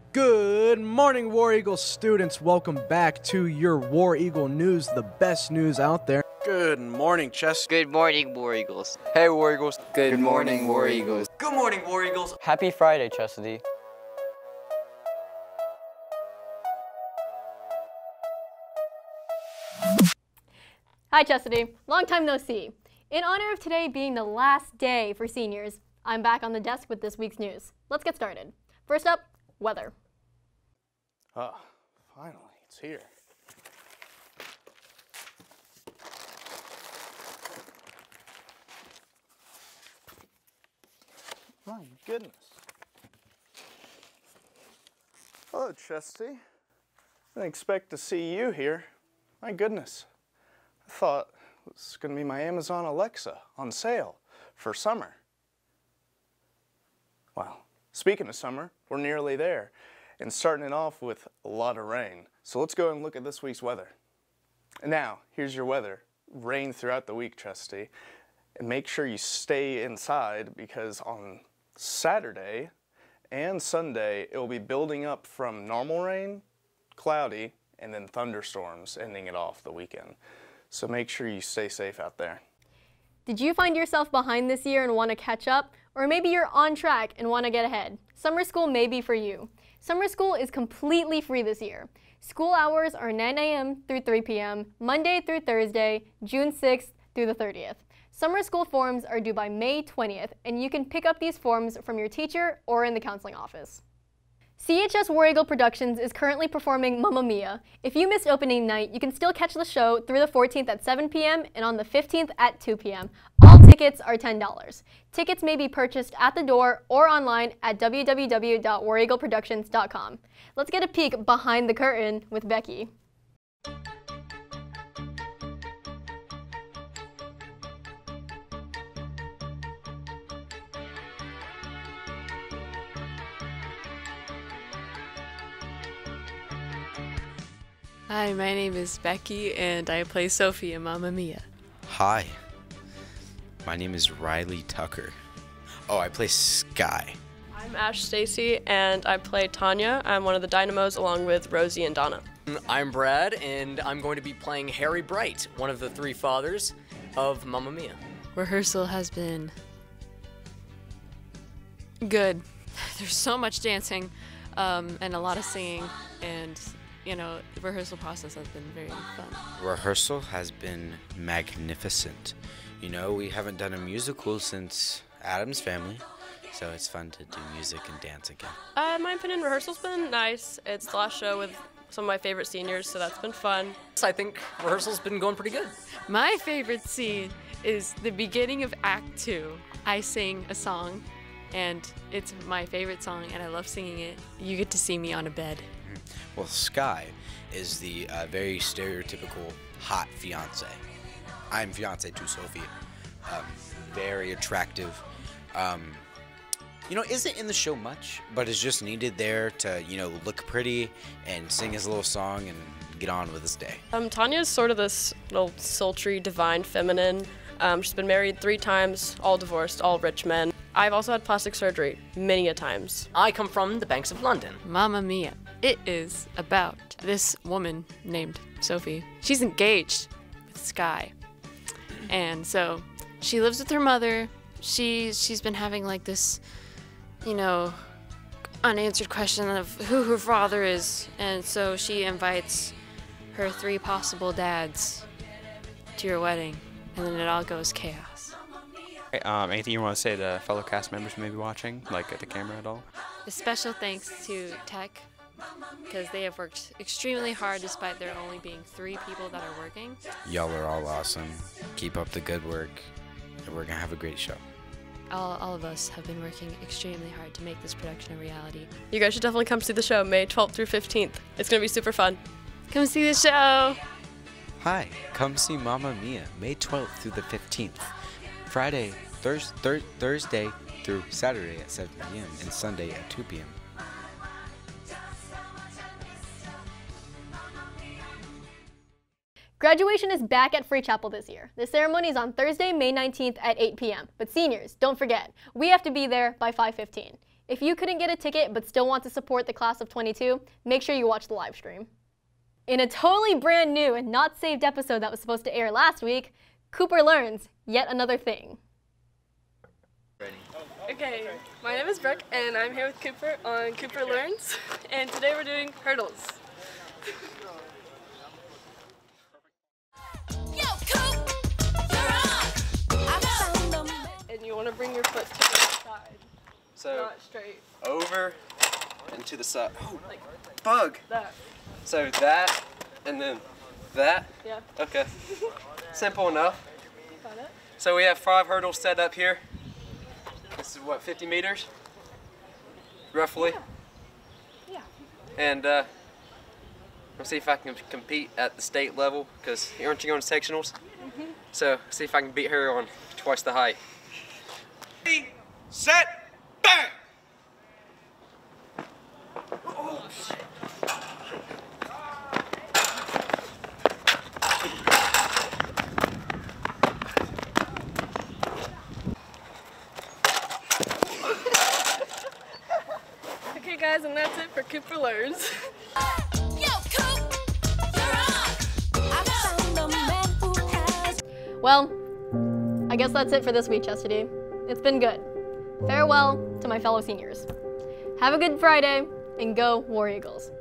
Good morning, War Eagle students. Welcome back to your War Eagle news, the best news out there. Good morning, Chess. Good morning, War Eagles. Hey, War Eagles. Good morning, War Eagles. Good morning, War Eagles. Happy Friday, Chastity. Hi, Chastity. Long time no see. In honor of today being the last day for seniors, I'm back on the desk with this week's news. Let's get started. First up, weather. Oh, finally, it's here. My goodness. Hello, Chesty. I didn't expect to see you here. My goodness. I thought it was going to be my Amazon Alexa on sale for summer. Well, speaking of summer, we're nearly there and starting it off with a lot of rain. So let's go and look at this week's weather. And now, here's your weather. Rain throughout the week, Chesty. And make sure you stay inside because on Saturday and Sunday, it will be building up from normal rain, cloudy, and then thunderstorms ending it off the weekend. So make sure you stay safe out there. Did you find yourself behind this year and want to catch up? Or maybe you're on track and want to get ahead? Summer school may be for you. Summer school is completely free this year. School hours are 9 a.m. through 3 p.m., Monday through Thursday, June 6th through the 30th. Summer school forms are due by May 20th, and you can pick up these forms from your teacher or in the counseling office. CHS War Eagle Productions is currently performing Mamma Mia. If you missed opening night, you can still catch the show through the 14th at 7 p.m. and on the 15th at 2 p.m. All tickets are $10. Tickets may be purchased at the door or online at www.wareagleproductions.com. Let's get a peek behind the curtain with Becky. Hi, my name is Becky, and I play Sophie in Mamma Mia. Hi, my name is Riley Tucker. Oh, I play Sky. I'm Ash Stacy, and I play Tanya. I'm one of the Dynamos along with Rosie and Donna. I'm Brad, and I'm going to be playing Harry Bright, one of the three fathers of Mamma Mia. Rehearsal has been good. There's so much dancing and a lot of singing, and you know, the rehearsal process has been very fun. Rehearsal has been magnificent. You know, we haven't done a musical since Addams Family, so it's fun to do music and dance again. In my opinion, rehearsal's been nice. It's the last show with some of my favorite seniors, so that's been fun. I think rehearsal's been going pretty good. My favorite scene is the beginning of Act 2. I sing a song, and it's my favorite song, and I love singing it. You get to see me on a bed. Well, Sky is the very stereotypical hot fiance. I'm fiance to Sophie. Very attractive. You know, isn't in the show much, but is just needed there to, you know, look pretty and sing his little song and get on with his day. Tanya's sort of this little sultry, divine feminine. She's been married 3 times, all divorced, all rich men. I've also had plastic surgery many a times. I come from the banks of London. Mamma Mia. It is about this woman named Sophie. She's engaged with Sky. And so she lives with her mother. She's been having like this, you know, unanswered question of who her father is. And so she invites her 3 possible dads to your wedding. And then it all goes chaos. Anything you want to say to fellow cast members who may be watching, like at the camera at all? A special thanks to Tech, because they have worked extremely hard despite there only being 3 people that are working. Y'all are all awesome. Keep up the good work, and we're gonna have a great show. All of us have been working extremely hard to make this production a reality. You guys should definitely come see the show May 12th through 15th. It's going to be super fun. Come see the show! Hi, come see Mamma Mia, May 12th through the 15th. Friday, Thursday through Saturday at 7 p.m. and Sunday at 2 p.m. Graduation is back at Free Chapel this year. The ceremony is on Thursday, May 19th at 8 p.m. But seniors, don't forget, we have to be there by 5:15. If you couldn't get a ticket but still want to support the class of 22, make sure you watch the live stream. In a totally brand new and not saved episode that was supposed to air last week, Cooper learns yet another thing. Okay, my name is Brooke, and I'm here with Cooper on Cooper Learns, and today we're doing hurdles. And you want to bring your foot to the side, So not straight. over and to the side. Oh, Like bug. that. So that and then that. Yeah. Okay. Simple enough. Got it? So we have 5 hurdles set up here. This is what, 50 meters? Roughly? Yeah. And I'll see if I can compete at the state level, because aren't you going to sectionals? So see if I can beat her on twice the height. Ready, set, bang! Oh, shit. Okay guys, and that's it for Cooper Learns. Well, I guess that's it for this week, Chastity. It's been good. Farewell to my fellow seniors. Have a good Friday, and go War Eagles.